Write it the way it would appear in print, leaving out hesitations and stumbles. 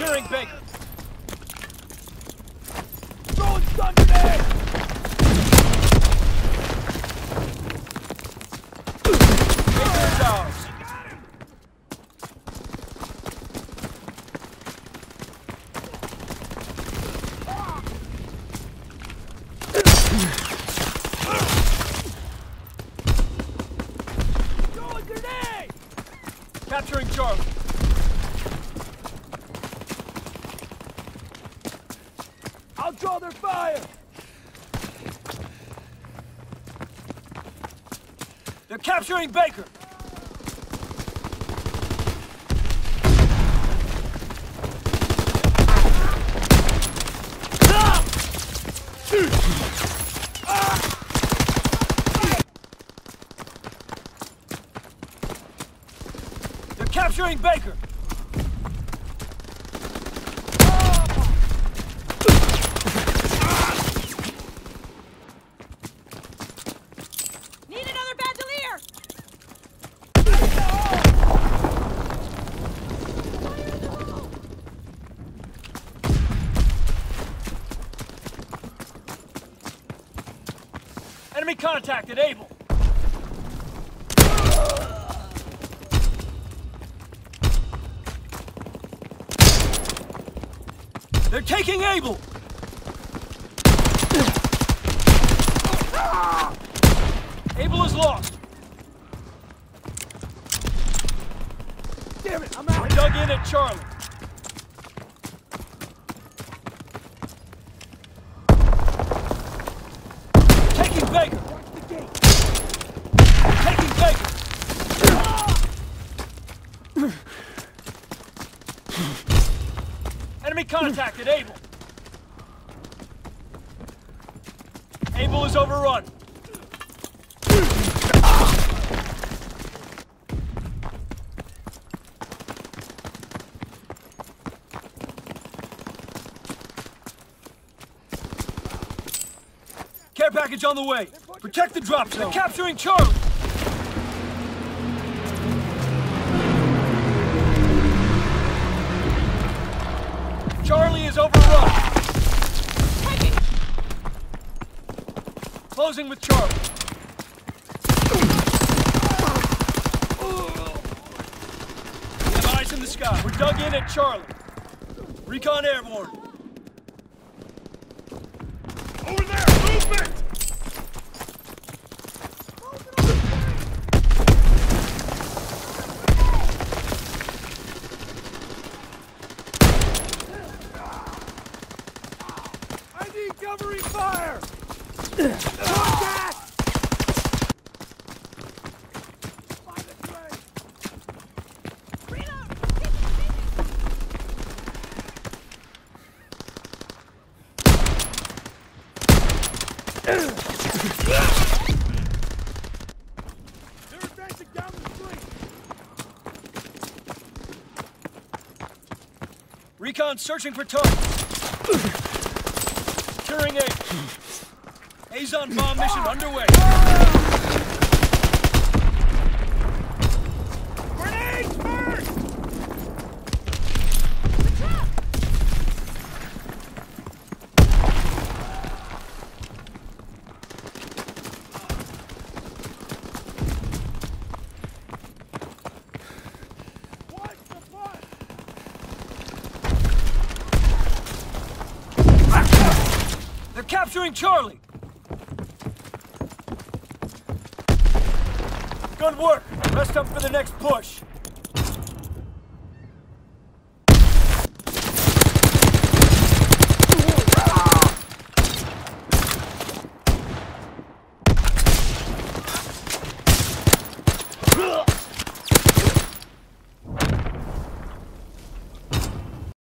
Securing Baker. Throwing stun grenade! Baker is ours. Throwing grenade! Capturing Charlie. I'll draw their fire! They're capturing Baker! They're capturing Baker! Need another bandolier! Enemy contacted, Able! They're taking Able! Able is lost! Damn it, I'm out! We're dug in at Charlie. Taking Baker! Watch the gate! Taking Baker! Enemy contacted, Able! Able is overrun! Care package on the way! Protect the drop zone! They're capturing Charlie! Charlie is overrun! Closing with Charlie. We have eyes in the sky. We're dug in at Charlie. Recon airborne. Over there! Movement! I need covering fire! Contact! Find the train! Reload! They're advancing down the street! Recon searching for targets. Securing A. Azon bomb mission underway. Grenades first! What's the fun? They're capturing Charlie! Good work! Rest up for the next push!